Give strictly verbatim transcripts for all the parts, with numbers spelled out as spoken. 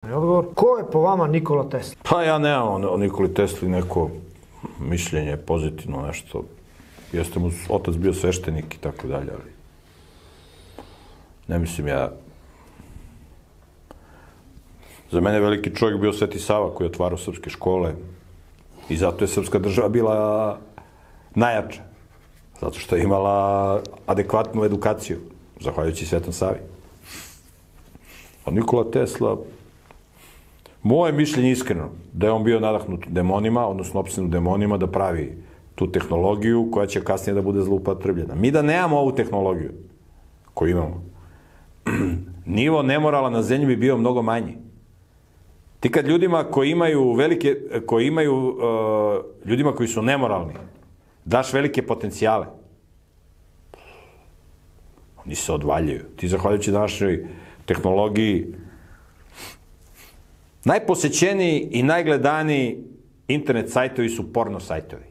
onaj odgovor. Ko je po vama Nikola Tesla? Pa ja nemam o Nikoli Tesli neko mišljenje, pozitivno nešto. Jeste mu otac bio sveštenik i tako dalje, ali ne mislim ja. Za mene veliki čovjek bio Sveti Sava koji je otvarao srpske škole i zato je srpska država bila najjača. Zato što je imala adekvatnu edukaciju, zahvaljujući Svetom Savi. A Nikola Tesla, moje mišljenje iskreno, da je on bio nadahnut demonima, odnosno opstinut demonima, da pravi tu tehnologiju koja će kasnije da bude zloupotrebljena. Mi da nemamo ovu tehnologiju koju imamo, nivo nemorala na zemlji bi bio mnogo manji. Ti kad ljudima koji imaju velike, koji imaju, uh, ljudima koji su nemoralni, daš velike potencijale, oni se odvaljaju. Ti zahvaljujući današnjoj tehnologiji, najposećeniji i najgledaniji internet sajtovi su porno sajtovi.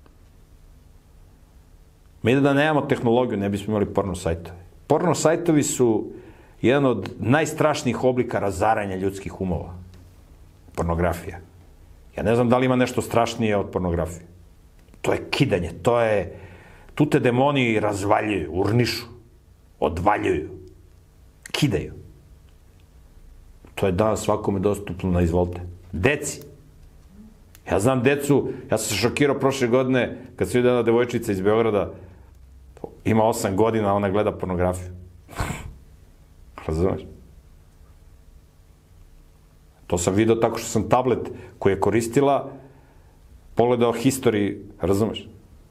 Mi da nemamo tehnologiju, ne bismo imali porno sajtove. Porno sajtovi su jedan od najstrašnijih oblika razaranja ljudskih umova. Pornografija. Ja ne znam da li ima nešto strašnije od pornografije. To je kidanje, to je... Tu te demoni razvaljuju, urnišu, odvaljuju, kidaju. To je danas svakome dostupno na izvolte. Deci. Ja znam decu, ja sam se šokirao prošle godine kad se vidio jedna devojčica iz Beograda, ima osam godina, ona gleda pornografiju. Razumeš? To sam vidio tako što sam tablet koji je koristila pogledao history, razumeš?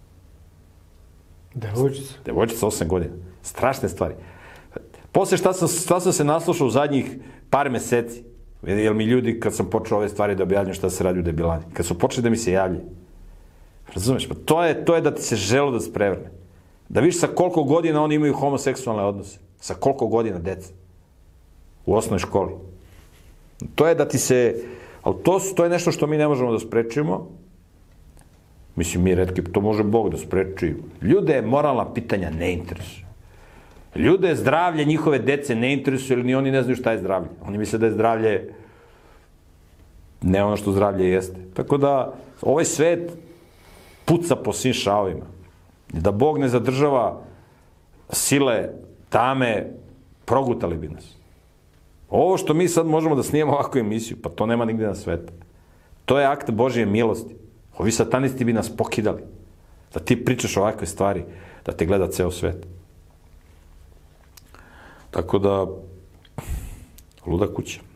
Devojčica. Devojčica, osam godina. Strašne stvari. Posle šta sam, šta sam se naslušao u zadnjih par meseci, jer mi ljudi, kad sam počeo ove stvari da objavljam šta se radi u Debilani, kad su počeli da mi se javljaju, razumeš? Pa to je, to je da ti se želo da sprevrne. Da vidiš sa koliko godina oni imaju homoseksualne odnose. Sa koliko godina deca. U osnovnoj školi. To je da ti se... Ali to, to je nešto što mi ne možemo da sprečimo. Mislim, mi retki, to može Bog da spreči. Ljude moralna pitanja ne interesuju. Ljude zdravlje njihove dece ne interesuju, ili ni oni ne znaju šta je zdravlje. Oni misle da je zdravlje ne ono što zdravlje jeste. Tako da, ovaj svet puca po svim šavovima. Da Bog ne zadržava sile, tame, progutali bi nas. Ovo što mi sad možemo da snijemo ovakvu emisiju, pa to nema nigde na svetu. To je akt Božje milosti. Ovi satanisti bi nas pokidali. Da ti pričaš ovakve stvari, da te gleda ceo svet. Tako da, luda kuća.